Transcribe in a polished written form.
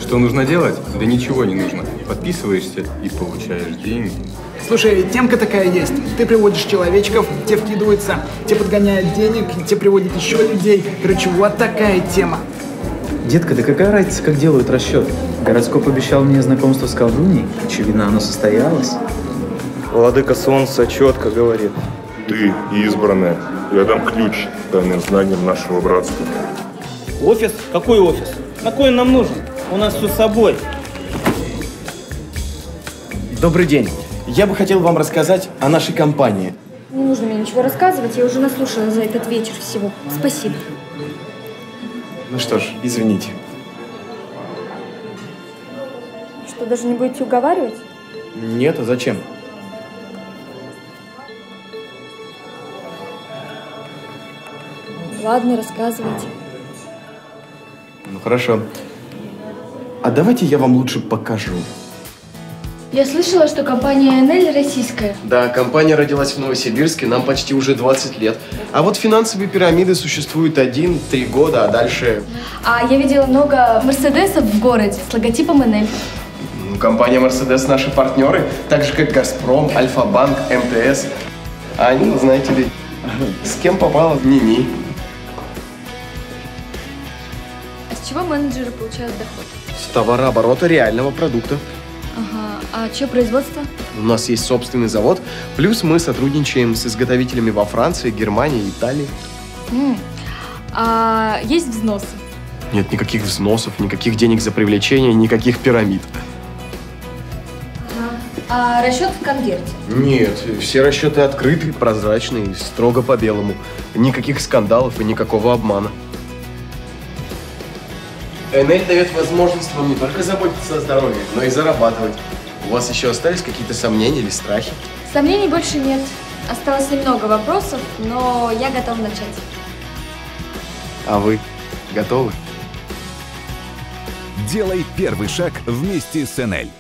Что нужно делать? Да ничего не нужно. Подписываешься и получаешь деньги. Слушай, темка такая есть. Ты приводишь человечков, те вкидываются, те подгоняют денег, те приводят еще людей. Короче, вот такая тема. Детка, да какая разница, как делают расчет? Гороскоп обещал мне знакомство с колдуньей. Очевидно, оно состоялось. Владыка Солнца четко говорит. Ты избранная. Я дам ключ к тайным знаниям нашего братства. Офис? Какой офис? На кой он нам нужен? У нас все с собой. Добрый день. Я бы хотел вам рассказать о нашей компании. Не нужно мне ничего рассказывать, я уже наслушала за этот вечер всего. Спасибо. Ну что ж, извините. Что, даже не будете уговаривать? Нет, а зачем? Ладно, рассказывайте. Ну хорошо. А давайте я вам лучше покажу. Я слышала, что компания НЛ российская. Да, компания родилась в Новосибирске, нам почти уже 20 лет. А вот финансовые пирамиды существуют 1-3 года, а дальше... А я видела много мерседесов в городе с логотипом НЛ. Компания Mercedes наши партнеры, так же как Газпром, Альфа-банк, МТС. А они, знаете ли, с кем попало, ни-ни. А с чего менеджеры получают доход? С товарооборота реального продукта. Ага, а чье производство? У нас есть собственный завод, плюс мы сотрудничаем с изготовителями во Франции, Германии, Италии. А есть взносы? Нет никаких взносов, никаких денег за привлечение, никаких пирамид. А расчет в конверте? Нет, все расчеты открыты, прозрачные, строго по белому. Никаких скандалов и никакого обмана. НЛ дает возможность вам не только заботиться о здоровье, но и зарабатывать. У вас еще остались какие-то сомнения или страхи? Сомнений больше нет. Осталось немного вопросов, но я готова начать. А вы готовы? Делай первый шаг вместе с НЛ.